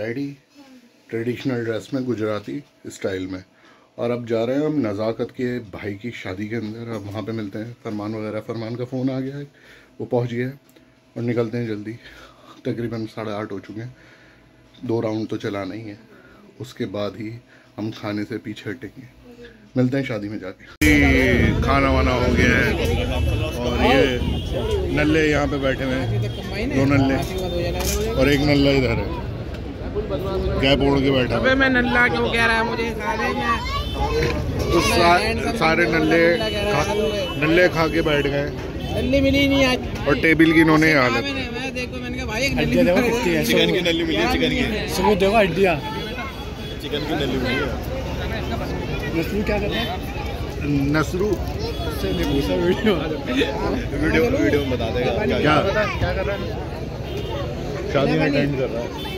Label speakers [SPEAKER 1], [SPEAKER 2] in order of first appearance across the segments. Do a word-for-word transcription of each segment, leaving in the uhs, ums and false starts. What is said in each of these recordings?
[SPEAKER 1] Ready traditional dress में, Gujarati style में। और अब जा रहे हैं हम नज़ाकत के भाई की शादी के अंदर। अब वहाँ पे मिलते हैं फरमान वगैरह। फरमान का फ़ोन आ गया है, वो पहुँच गया है और निकलते हैं जल्दी। तकरीबन साढ़े आठ हो चुके हैं, दो राउंड तो चलाना ही है, उसके बाद ही हम खाने से पीछे हटेंगे। मिलते हैं शादी में जाके। खाना वाना हो गया है और ये नल्ले यहाँ पे बैठे हुए हैं, दो नल्ले और एक नल्ला इधर है, गैप ओढ़ के बैठा है।
[SPEAKER 2] मैं नल्ला क्यों कह रहा है मुझे? सारे में
[SPEAKER 1] तो सा, सारे नल्ले खा, नल्ले खा के बैठ गए,
[SPEAKER 2] नल्ली मिली नहीं आज।
[SPEAKER 1] और टेबल की इन्होंने हालत।
[SPEAKER 2] मैं देखो, मैंने कहा भाई एक नल्ली देखो,
[SPEAKER 3] चिकन की नल्ली मिली है, चिकन की सबूत देखो, हड्डियां चिकन की नल्ली मिली है। नसरू क्या कर रहा है?
[SPEAKER 1] नसरू
[SPEAKER 3] से नहीं पूछा, वीडियो वीडियो वीडियो में बता देगा क्या
[SPEAKER 1] क्या
[SPEAKER 3] क्या कर रहा है।
[SPEAKER 1] शादी में अटेंड कर रहा है।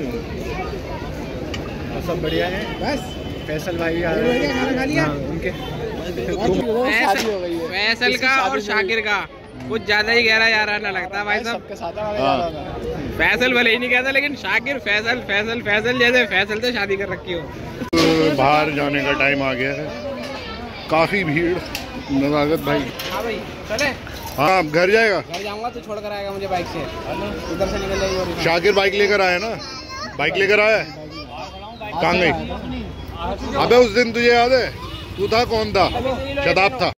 [SPEAKER 3] सब बढ़िया है, बस फैसल भाई भी आ रहे हैं, खाना खा लिया उनके।
[SPEAKER 2] शादी हो गई है फैसल का और शाकिर का, कुछ ज्यादा ही गहरा जा रहा ना लगता भाई साहब।
[SPEAKER 3] सबके साथ
[SPEAKER 2] फैसल भले ही नहीं कहता, लेकिन शाकिर फैसल फैसल फैसल जैसे फैसल से शादी कर रखी हो।
[SPEAKER 1] बाहर जाने का टाइम आ गया है, काफी भीड़। नज़ाकत भाई,
[SPEAKER 2] हाँ भाई चले।
[SPEAKER 1] हाँ अब घर जाएगा,
[SPEAKER 2] घर जाऊंगा तो छोड़ कर आएगा मुझे बाइक से, इधर से निकल जाएगी।
[SPEAKER 1] शाकिर बाइक लेकर आया ना, बाइक लेकर आया, कहाँ गई? अबे उस दिन तुझे याद है, तू था कौन था? शदाब था।